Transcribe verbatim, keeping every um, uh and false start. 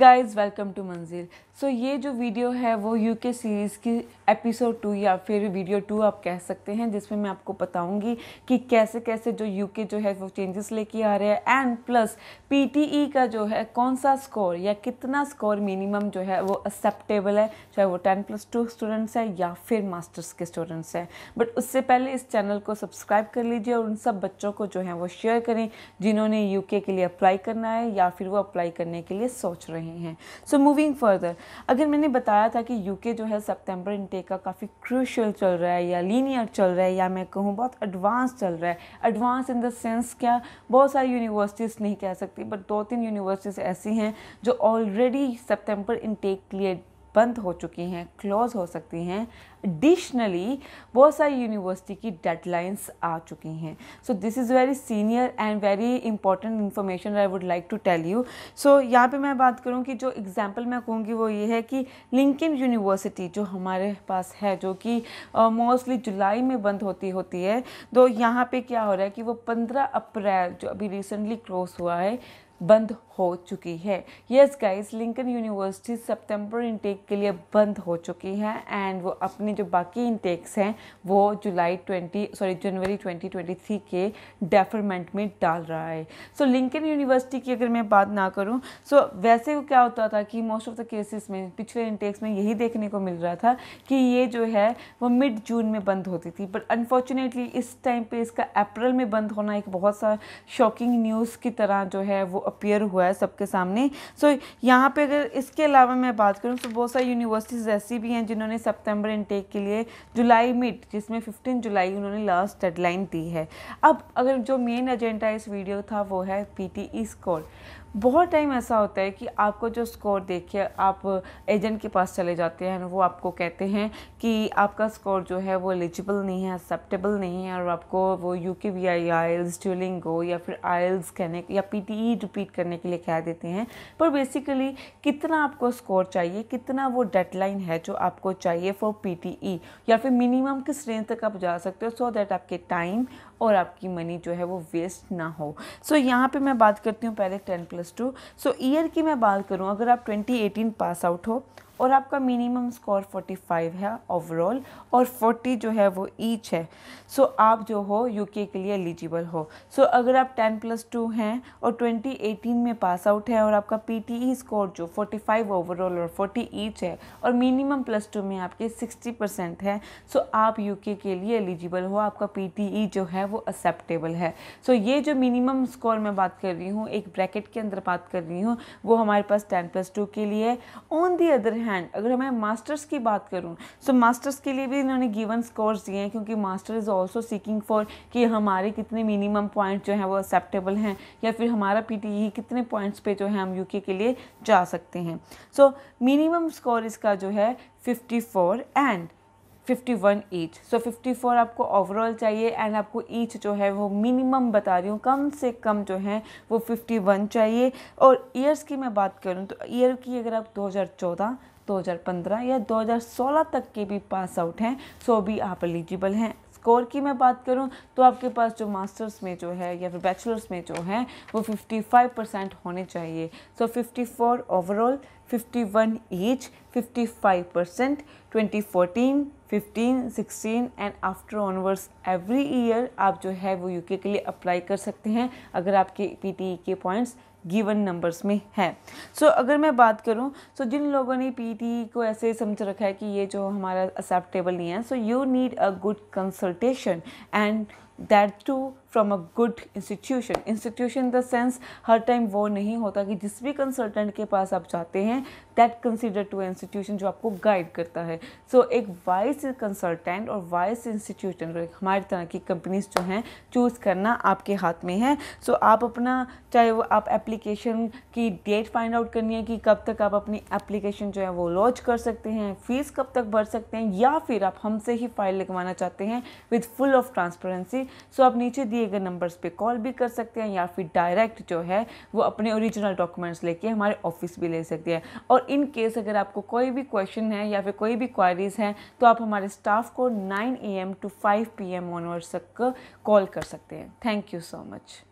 Guys, welcome to मंजिल। सो ये जो वीडियो है वो यूके सीरीज़ की एपिसोड टू या फिर वीडियो टू आप कह सकते हैं, जिसमें मैं आपको बताऊंगी कि कैसे कैसे जो यूके जो है वो चेंजेस लेके आ रहे हैं एंड प्लस पीटीई का जो है कौन सा स्कोर या कितना स्कोर मिनिमम जो है वो एक्सेप्टेबल है, चाहे वो टेन प्लस टू स्टूडेंट्स है या फिर मास्टर्स के स्टूडेंट्स हैं। बट उससे पहले इस चैनल को सब्सक्राइब कर लीजिए और उन सब बच्चों को जो है वो शेयर करें जिन्होंने यूके के लिए अप्लाई करना है या फिर वो अप्लाई करने के लिए सोच रहे हैं। सो मूविंग फर्दर, अगर मैंने बताया था कि यूके जो है सितंबर इनटेक का काफ़ी क्रूशियल चल रहा है या लीनियर चल रहा है या मैं कहूँ बहुत एडवांस चल रहा है। एडवांस इन द सेंस क्या, बहुत सारी यूनिवर्सिटीज़ नहीं कह सकती बट दो तीन यूनिवर्सिटीज़ ऐसी हैं जो ऑलरेडी सितंबर इनटेक के लिए बंद हो चुकी हैं, क्लोज हो सकती हैं। एडिशनली बहुत सारी यूनिवर्सिटी की डेडलाइंस आ चुकी हैं। So this is very senior and very important information I would like to tell you. So यहाँ पे मैं बात करूँ कि जो एग्जांपल मैं कहूँगी वो ये है कि लिंकन यूनिवर्सिटी जो हमारे पास है, जो कि मोस्टली uh, जुलाई में बंद होती होती है, तो यहाँ पे क्या हो रहा है कि वो पंद्रह अप्रैल जो अभी रिसेंटली क्लोज हुआ है बंद हो चुकी है। Yes guys, Lincoln University September intake के लिए बंद हो चुकी है एंड वो अपनी जो बाकी इनटेक्स हैं वो July twenty sorry January twenty twenty three के डेफरमेंट में डाल रहा है। सो लिंकन यूनिवर्सिटी की अगर मैं बात ना करूं, सो so, वैसे क्या होता था कि मोस्ट ऑफ द केसेस में पिछले इनटेक्स में यही देखने को मिल रहा था कि ये जो है वो मिड जून में बंद होती थी, बट अनफॉर्चुनेटली इस टाइम पे इसका अप्रैल में बंद होना एक बहुत सा शॉकिंग न्यूज़ की तरह जो है वो अपीयर हुआ है सबके सामने। सो so, यहाँ पे अगर इसके अलावा मैं बात करूँ तो बहुत सारी यूनिवर्सिटीज़ ऐसी भी हैं जिन्होंने सितंबर इनटेक के लिए जुलाई मिड, जिसमें पंद्रह जुलाई उन्होंने लास्ट डेडलाइन दी है। अब अगर जो मेन एजेंडा इस वीडियो था वो है पीटीई स्कोर। बहुत टाइम ऐसा होता है कि आपको जो स्कोर देखिए आप एजेंट के पास चले जाते हैं, वो आपको कहते हैं कि आपका स्कोर जो है वो एलिजिबल नहीं है, एक्सेप्टेबल नहीं है और आपको वो UK V I IELTS, Duolingo या फिर आइल्स कहने या पीटीई रिपीट करने के लिए कह देते हैं। पर बेसिकली कितना आपको स्कोर चाहिए, कितना वो डेडलाइन है जो आपको चाहिए फॉर पीटीई, या फिर मिनिमम किस रेंज तक आप जा सकते हो सो दैट आपके टाइम और आपकी मनी जो है वो वेस्ट ना हो। सो so, यहाँ पे मैं बात करती हूँ पहले ten plus two. So year की मैं बात करूँ, अगर आप ट्वेंटी एटीन पास आउट हो और आपका मिनिमम स्कोर पैंतालीस है ओवरऑल और चालीस जो है वो ईच है, सो so, आप जो हो यूके के लिए एलिजिबल हो। सो so, अगर आप टेन प्लस टू हैं और ट्वेंटी एटीन में पास आउट है और आपका पीटीई स्कोर जो पैंतालीस ओवरऑल और चालीस ईच है और मिनिमम प्लस टू में आपके साठ परसेंट है, सो so, आप यूके के लिए एलिजिबल हो, आपका पीटीई जो है वो एक्सेप्टेबल है। सो so, ये जो मिनिमम स्कोर मैं बात कर रही हूँ, एक ब्रैकेट के अंदर बात कर रही हूँ, वो हमारे पास टेन प्लस टू के लिए। ऑन दी अदर हैंड अगर मैं मास्टर्स की बात करूं, सो मास्टर्स के लिए भी इन्होंने गिवन स्कोर्स दिए हैं, क्योंकि master is also seeking for कि हमारे कितने मिनिमम पॉइंट जो हैं वो एक्सेप्टेबल हैं या फिर हमारा पीटीई कितने पॉइंट्स पे जो है हम यूके के लिए जा सकते हैं। सो मिनिमम स्कोर इसका जो है fifty four and fifty one each. So fifty four आपको ओवरऑल चाहिए एंड आपको ईच जो है वो मिनिमम बता रही हूँ, कम से कम जो है वो फिफ्टी वन चाहिए। और ईयर्स की मैं बात करूँ तो ईयर की अगर आप दो हज़ार चौदह, दो हज़ार पंद्रह या दो हज़ार सोलह तक के भी पास आउट हैं सो भी आप एलिजिबल हैं। स्कोर की मैं बात करूं तो आपके पास जो मास्टर्स में जो है या फिर बैचलर्स में जो है वो पचपन परसेंट होने चाहिए। So fifty four overall, fifty one each, पचपन percent, twenty fourteen, fifteen, sixteen and after onwards every year आप जो है वो यूके के लिए अप्लाई कर सकते हैं अगर आपके पीटीई के पॉइंट्स गिवन नंबर्स में है। सो so, अगर मैं बात करूं, सो so, जिन लोगों ने पीटीई को ऐसे समझ रखा है कि ये जो हमारा एक्सेप्टेबल नहीं है, so you need a good consultation and that too from a good institution. Institution in the sense हर टाइम वो नहीं होता कि जिस भी कंसल्टेंट के पास आप जाते हैं दैट कंसिडर टू इंस्टीट्यूशन जो आपको गाइड करता है। सो so, एक वाइस कंसल्टेंट और वाइस इंस्टीट्यूशन हमारी तरह की कंपनीज जो हैं चूज़ करना आपके हाथ में है। सो so, आप अपना चाहे वो आप एप्लीकेशन की डेट फाइंड आउट करनी है कि कब तक आप अपनी एप्लीकेशन जो है वो लॉन्च कर सकते हैं, फीस कब तक भर सकते हैं, या फिर आप हमसे ही फाइल लगवाना चाहते हैं with full of transparency. So आप नीचे दिए गए नंबर्स पे कॉल भी कर सकते हैं या फिर डायरेक्ट जो है वो अपने ओरिजिनल डॉक्यूमेंट्स लेके हमारे ऑफिस भी ले सकते हैं। और इन केस अगर आपको कोई भी क्वेश्चन है या फिर कोई भी क्वारीज हैं तो आप हमारे स्टाफ को nine a m to five p m onwards तक कॉल कर सकते हैं। Thank you so much.